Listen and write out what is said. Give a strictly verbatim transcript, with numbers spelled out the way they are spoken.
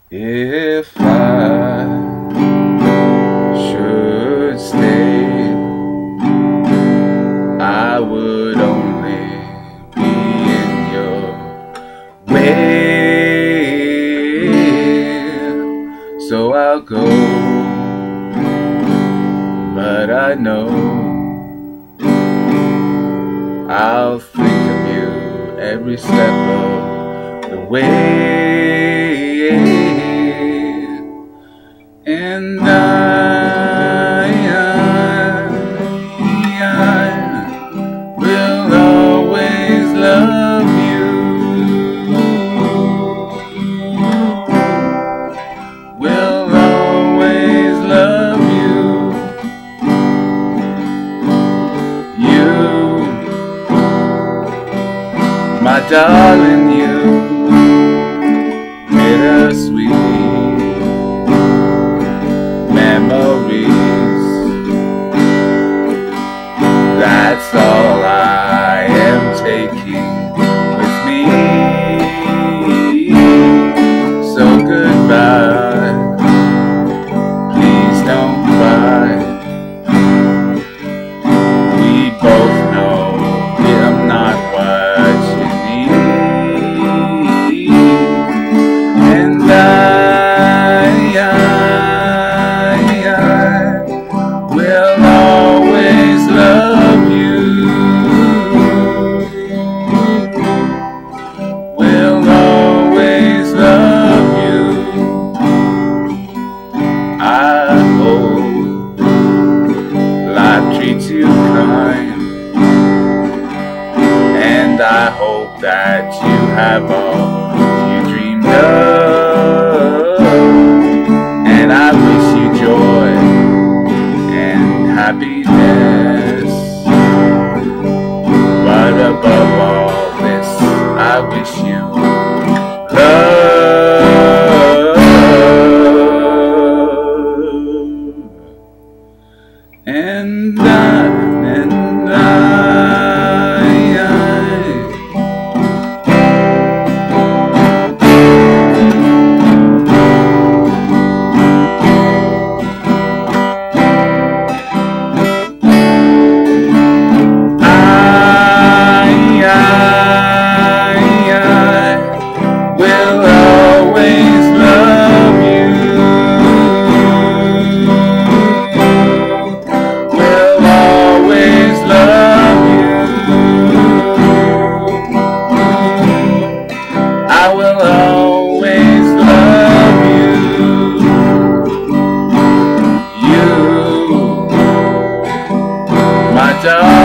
If I should stay, I would only be in your way. So I'll go, but I know I'll think of you every step of the way. And I, I, I will always love you. Will always love you. You, my darling, you, bittersweet memories. That's all I am taking with me. So goodbye, please don't cry. We both know I'm not what you need. And I, I, I will always love you. Will always love you. I hope life treats you kind, and I hope that you have all you dreamed of. And I wish you joy and happiness, but above all this, I wish you love. And I, and I, I will always love you. You, my darling.